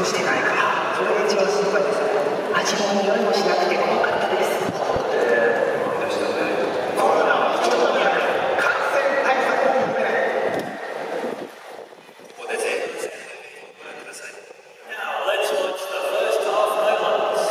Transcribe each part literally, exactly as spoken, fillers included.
崩してないか、それが一番心配です。味も匂いもしなくてよかったです。コロナを一言には感染対策を含めない。ここでぜひご覧ください。Now let's watch the first half highlights.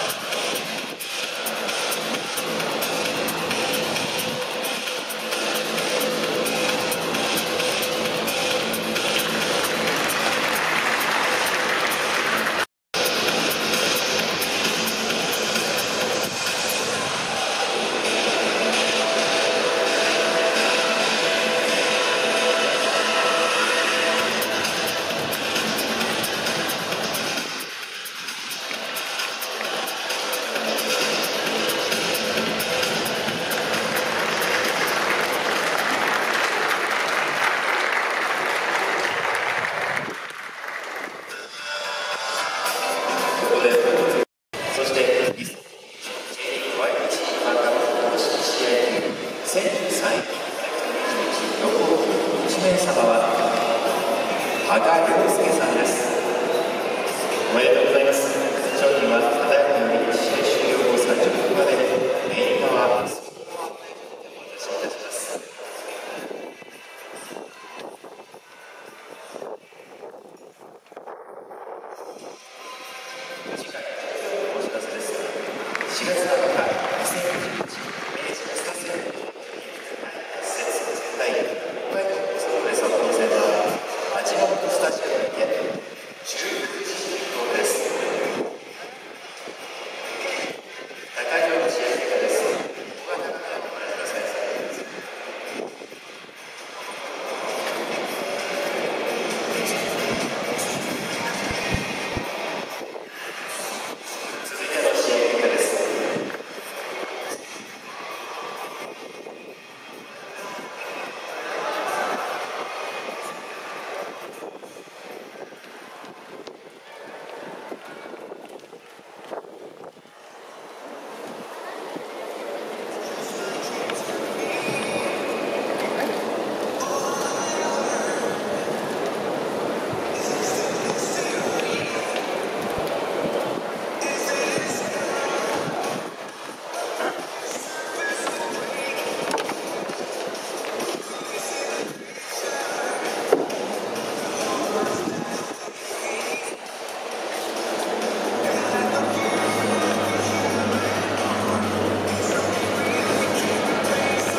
そして、リスト、ワイエイチワールドカップ公式試合せんさんい残るいち名様は羽賀亮介さんです。おめでとうございます。商品はただいまより試合終了後さんじゅっぷんまで